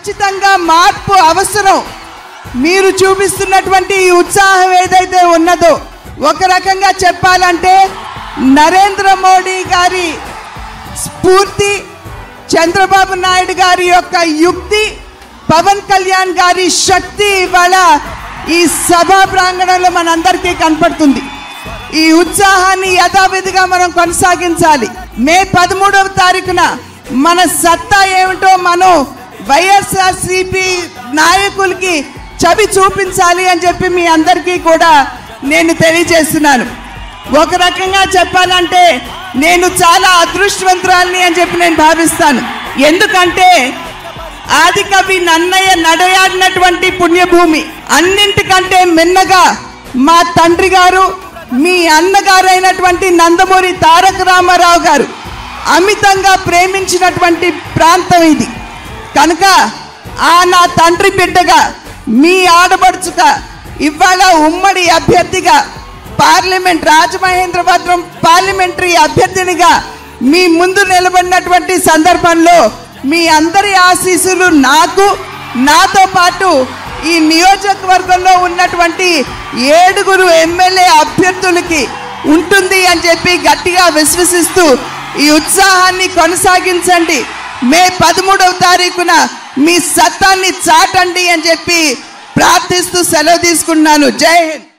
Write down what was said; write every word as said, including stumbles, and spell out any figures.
ఖచ్చితంగా మార్పు అవసరం. మీరు చూపిస్తున్నటువంటి ఈ ఉత్సాహం ఏదైతే ఉన్నదో, ఒక రకంగా చెప్పాలంటే నరేంద్ర మోడీ గారి స్ఫూర్తి, చంద్రబాబు నాయుడు గారి యొక్క యుక్తి, పవన్ కళ్యాణ్ గారి శక్తి ఇవాళ ఈ సభా ప్రాంగణంలో మనందరికీ కనపడుతుంది. ఈ ఉత్సాహాన్ని యథావిధిగా మనం కొనసాగించాలి. మే పదమూడవ తారీఖున మన సత్తా ఏమిటో మనం వైఎస్ఆర్సీపీ నాయకులకి చవి చూపించాలి అని చెప్పి మీ అందరికీ కూడా నేను తెలియజేస్తున్నాను. ఒక రకంగా చెప్పాలంటే నేను చాలా అదృష్టవంతురాలిని అని చెప్పి నేను భావిస్తాను. ఎందుకంటే ఆదికవి నన్నయ్య నడయాడినటువంటి పుణ్యభూమి, అన్నింటికంటే మిన్నగా మా తండ్రి గారు, మీ అన్నగారైనటువంటి నందమూరి తారక రామారావు గారు అమితంగా ప్రేమించినటువంటి ప్రాంతం ఇది. కనుక ఆ నా తండ్రి బిడ్డగా, మీ ఆడపడుచుగా, ఇవాళ ఉమ్మడి అభ్యర్థిగా పార్లమెంట్ రాజమహేంద్రవరం పార్లమెంటరీ అభ్యర్థినిగా మీ ముందు నిలబడినటువంటి సందర్భంలో మీ అందరి ఆశీస్సులు నాకు, నాతో పాటు ఈ నియోజకవర్గంలో ఉన్నటువంటి ఏడుగురు ఎమ్మెల్యే అభ్యర్థులకి ఉంటుంది అని చెప్పి గట్టిగా విశ్వసిస్తూ ఈ ఉత్సాహాన్ని కొనసాగించండి. మే పదమూడవ తారీఖున మీ సత్తాన్ని చాటండి అని చెప్పి ప్రార్థిస్తూ సెలవు తీసుకున్నాను. జై హింద్.